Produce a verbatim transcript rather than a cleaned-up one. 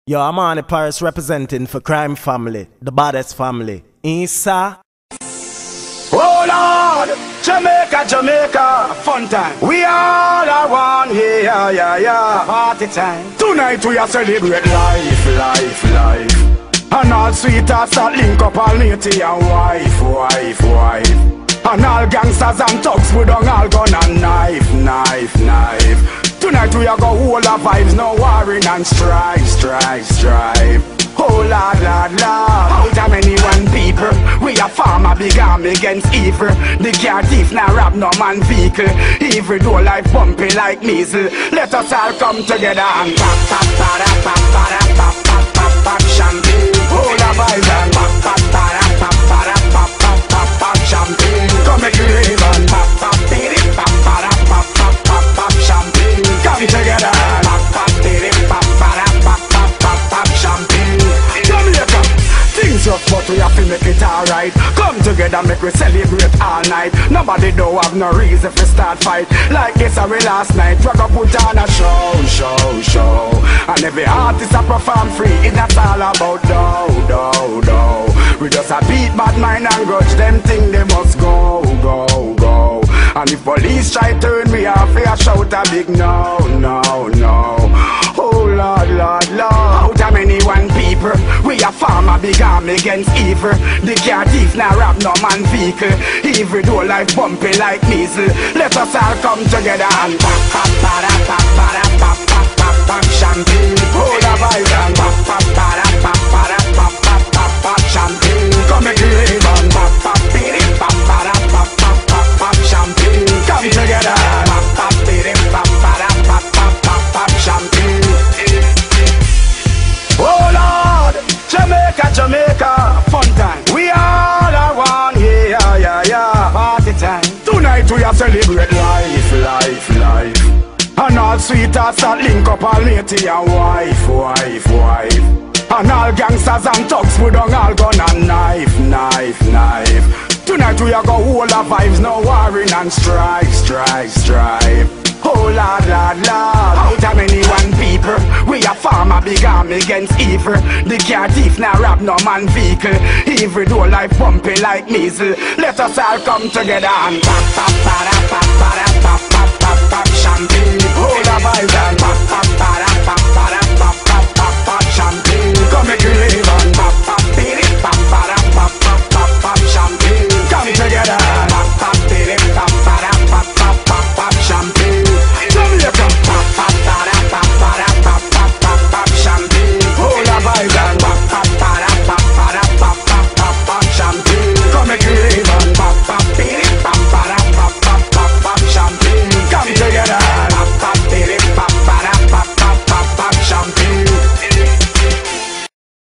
Yo, I'm on the Paris representing for Crime Family, the baddest family. Isa. Oh Lord, Jamaica, Jamaica, fun time. We all are one, yeah, yeah, yeah, party time. Tonight we are celebrate life, life, life. And all sweethearts that link up all matey and wife, wife, wife. And all gangsters and thugs with on all gun and knife, knife, knife. Tonight we are go hold our vibes, no warring and strife, strife, strife. Oh Lord, Lord, Lord, out of many one people, we a farmer big army against evil. The car thief now rob no man vehicle. Evil do life bumpy like measles. Let us all come together and pop, pop, pop, pop, pop, pop, pop, pop, pop, champagne. Hold our vibes and pop, pop, pop, pop, pop, pop, pop, pop, pop, champagne. Come make it rave and pop, pop, pop, pop, pop, pop, pop, pop, champagne. Come together and pop, pop, pop, pop, pop, pop, pop, pop, champagne. Jamaica, things rough but we have to make it alright. Come together, make we celebrate all night. Nobody don't have no reason for start fight. Like this our last night, we go put on a show, show, show. And every artist a perform free, it's not all about dough, dough, dough. We just a beat bad mind and grudge, them think they must go, go, go. And if police try turn me off, I shout a big no, no, no. Oh Lord, Lord, Lord, out of many one people, we a farmer big army against evil. The car thief now rob no man vehicle. Evil do life bumpy like measles. Let us all come together and pop, pop, pop, pop, pop, pop, pop, pop, pop, champagne. Hold a vibe and pop, pop, pop, pop, pop, pop, pop, pop, pop, champagne. Come make it rave and pop, pop, pop, pop, pop, pop, pop, pop, champagne. Come together and pop, pop, pop, pop, pop, pop, pop, champagne. Oh Lord, Jamaica, Jamaica, fun time. We all are one, yeah, yeah, yeah, party time. Tonight we are celebrate life, life, life. And all sweethearts that link up all matey and wife, wife, wife. And all gangsters and thugs with on all gun and knife, knife, knife. Tonight we are go hold our vibes, no warring and strife, strife, strife. Oh Lord, Lord, Lord, out of many one people, we a farmer big army against evil. The car thief now rob no man vehicle. Evil do life bumpy like measles. Let us all come together and pop, pop, pop, pop, pop, pop, pop, pop, pop, champagne. Hold a vibe and pop, pop, pop,